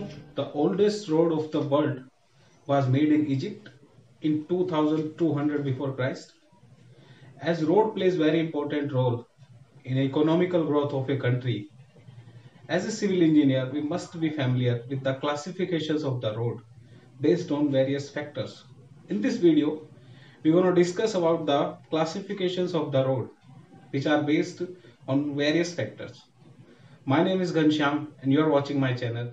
the oldest road of the world was made in Egypt in 2200 before Christ. As road plays very important role in economical growth of a country, as a civil engineer, we must be familiar with the classifications of the road based on various factors. In this video, we're going to discuss about the classifications of the road which are based on various factors. My name is Ghanshyam and you are watching my channel.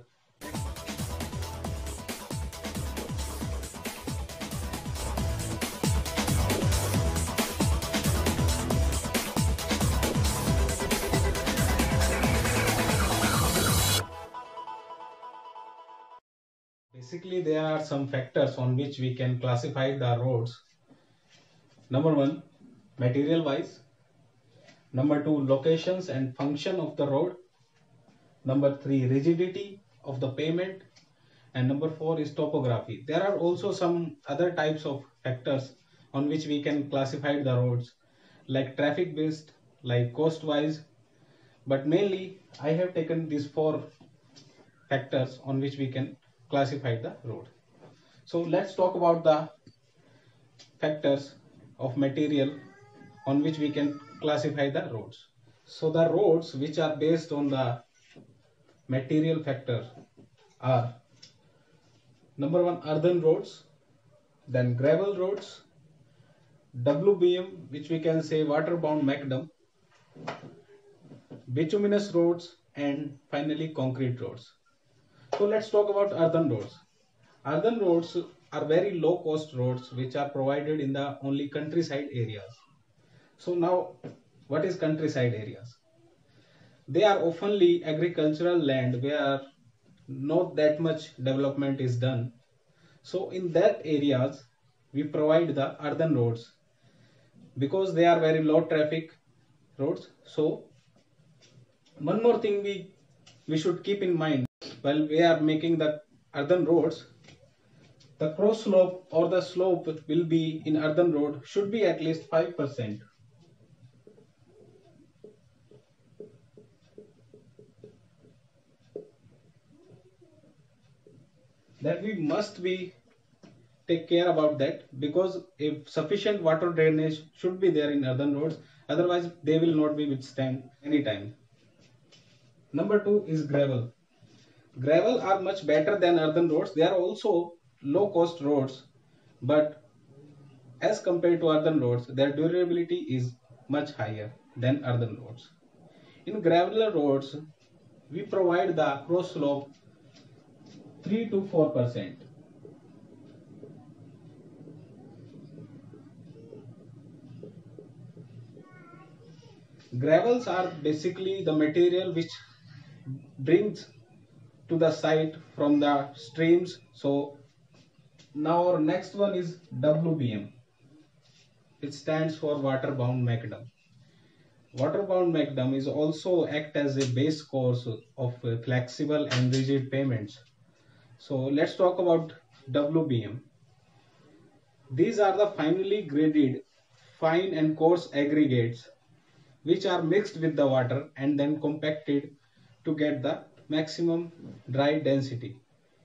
Basically, there are some factors on which we can classify the roads. Number one, material wise. Number two, locations and function of the road. Number three, rigidity of the pavement. And number four is topography. There are also some other types of factors on which we can classify the roads, like traffic based, like cost wise. But mainly, I have taken these four factors on which we can classify the road. So let's talk about the factors of material on which we can classify the roads. So the roads which are based on the material factor are number one, earthen roads, then gravel roads, WBM, which we can say water-bound macadam, bituminous roads, and finally concrete roads. So let's talk about earthen roads. Earthen roads are very low cost roads which are provided in the only countryside areas. So now, what is countryside areas? They are oftenly agricultural land where not that much development is done. So in that areas, we provide the earthen roads because they are very low traffic roads. So one more thing we should keep in mind while we are making the earthen roads, the cross slope or the slope will be in earthen road should be at least 5%. That we must be take care about that, because if sufficient water drainage should be there in earthen roads, otherwise they will not be withstand any time. Number two is gravel. Gravel are much better than earthen roads. They are also low cost roads, but as compared to earthen roads, their durability is much higher than earthen roads. In gravel roads, we provide the cross slope 3 to 4%. Gravels are basically the material which brings to the site from the streams. So now our next one is WBM. It stands for water-bound macadam. Water-bound macadam is also act as a base course of flexible and rigid pavements. So let's talk about WBM. These are the finely graded fine and coarse aggregates which are mixed with the water and then compacted to get the maximum dry density.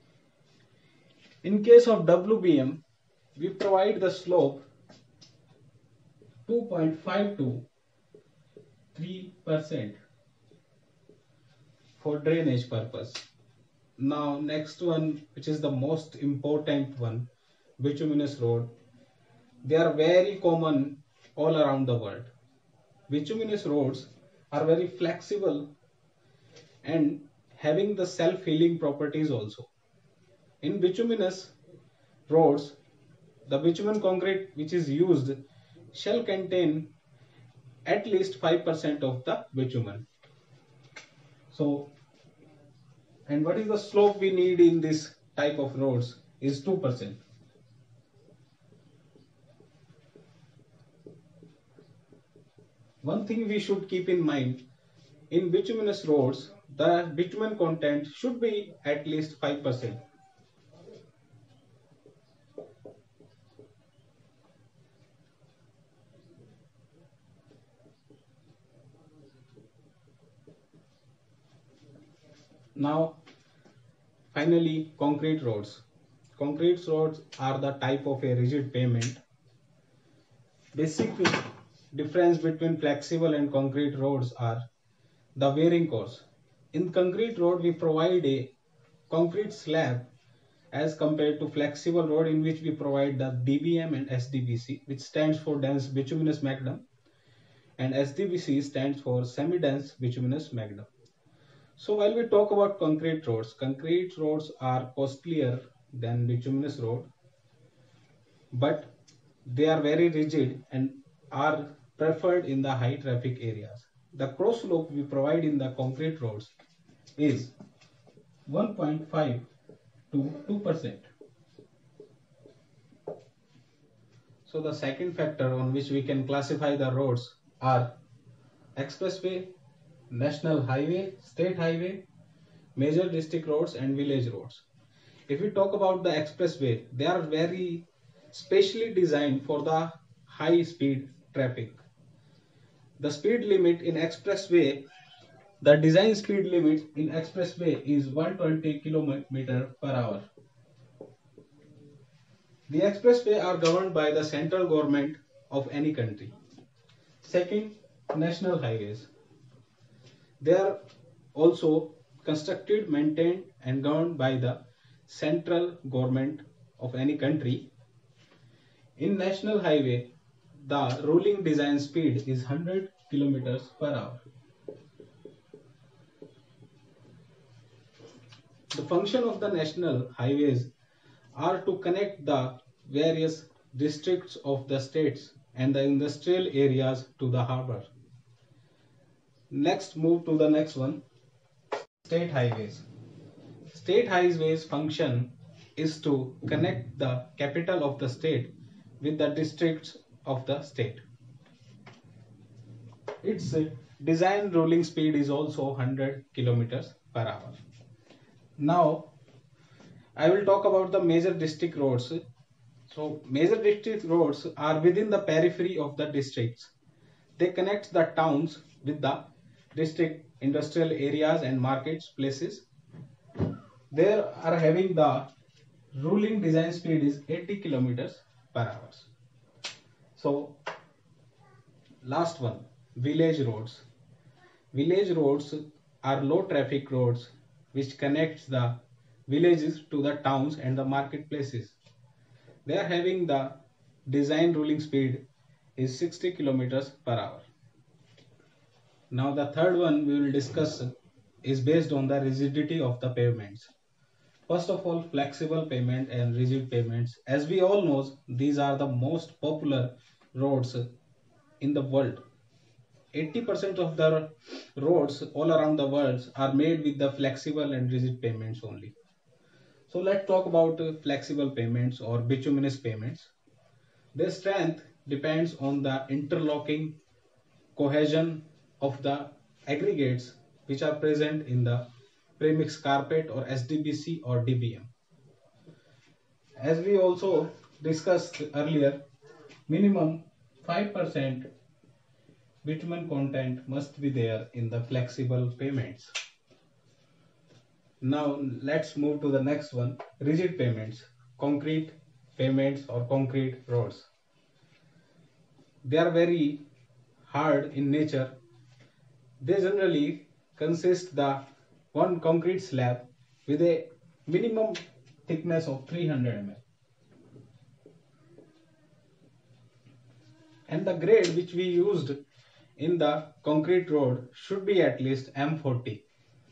In case of WBM, we provide the slope 2.5 to 3% for drainage purpose. Now next one, which is the most important one, bituminous road. They are very common all around the world. Bituminous roads are very flexible and having the self-healing properties also. In bituminous roads, the bitumen concrete which is used shall contain at least 5% of the bitumen. So, and what is the slope we need in this type of roads is 2%. One thing we should keep in mind, in bituminous roads, the bitumen content should be at least 5%. Now, finally, concrete roads. Concrete roads are the type of a rigid pavement. Basic difference between flexible and concrete roads are the wearing course. In concrete road, we provide a concrete slab as compared to flexible road in which we provide the DBM and SDBC, which stands for dense bituminous macadam, and SDBC stands for semi-dense bituminous macadam. So while we talk about concrete roads are costlier than bituminous road, but they are very rigid and are preferred in the high traffic areas. The cross slope we provide in the concrete roads is 1.5 to 2%. So the second factor on which we can classify the roads are expressway, national highway, state highway, major district roads and village roads. If we talk about the expressway, they are very specially designed for the high speed traffic. The speed limit in expressway, the design speed limit in expressway is 120 km per hour. The expressway are governed by the central government of any country. Second, national highways. They are also constructed, maintained and governed by the central government of any country. In national highway, the ruling design speed is 100 km per hour. The function of the national highways are to connect the various districts of the states and the industrial areas to the harbor. Next, move to the next one, state highways. State highways function is to connect the capital of the state with the districts of the state. Its design ruling speed is also 100 km per hour. Now, I will talk about the major district roads. So, major district roads are within the periphery of the districts. They connect the towns with the district industrial areas and markets places. They are having the ruling design speed is 80 km per hour. So, last one, village roads. Village roads are low traffic roads which connects the villages to the towns and the marketplaces. They are having the design ruling speed is 60 km per hour. Now the third one we will discuss is based on the rigidity of the pavements. First of all, flexible pavement and rigid pavements. As we all know, these are the most popular roads in the world. 80% of the roads all around the world are made with the flexible and rigid pavements only. So let's talk about flexible pavements or bituminous pavements. Their strength depends on the interlocking cohesion of the aggregates which are present in the premix carpet or SDBC or DBM. As we also discussed earlier, minimum 5% bitumen content must be there in the flexible pavements. Now let's move to the next one, rigid pavements, concrete pavements or concrete roads. They are very hard in nature. They generally consist the one concrete slab with a minimum thickness of 300 mm. And the grade which we used in the concrete road should be at least M40.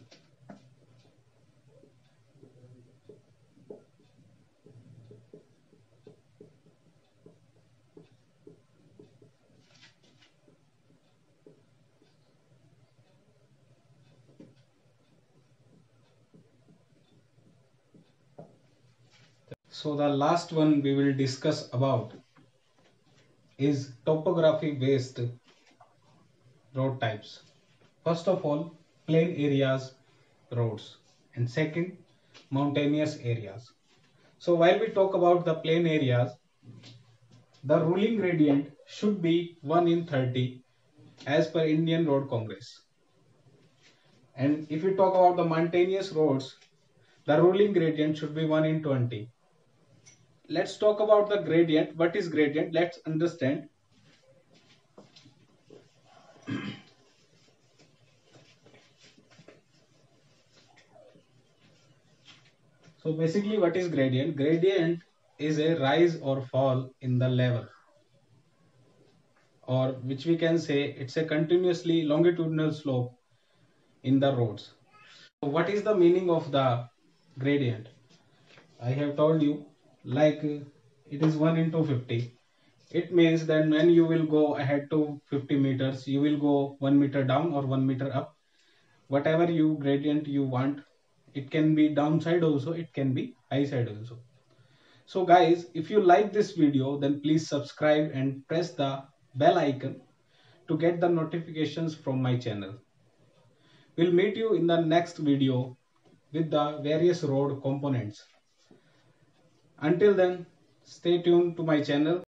So the last one we will discuss about is topography based road types. First of all, plain areas roads, and second, mountainous areas. So while we talk about the plain areas, the ruling gradient should be 1 in 30 as per Indian Road Congress. And if we talk about the mountainous roads, The ruling gradient should be 1 in 20. Let's talk about the gradient. What is gradient? Let's understand. So basically, what is gradient? Gradient is a rise or fall in the level, or which we can say it's a continuously longitudinal slope in the roads. So what is the meaning of the gradient? I have told you, like it is 1 into 50. It means that when you will go ahead to 50 meters, you will go 1 meter down or 1 meter up. Whatever you gradient you want, it can be downside also, it can be high side also. So guys, if you like this video, then please subscribe and press the bell icon to get the notifications from my channel. We'll meet you in the next video with the various road components. Until then, stay tuned to my channel.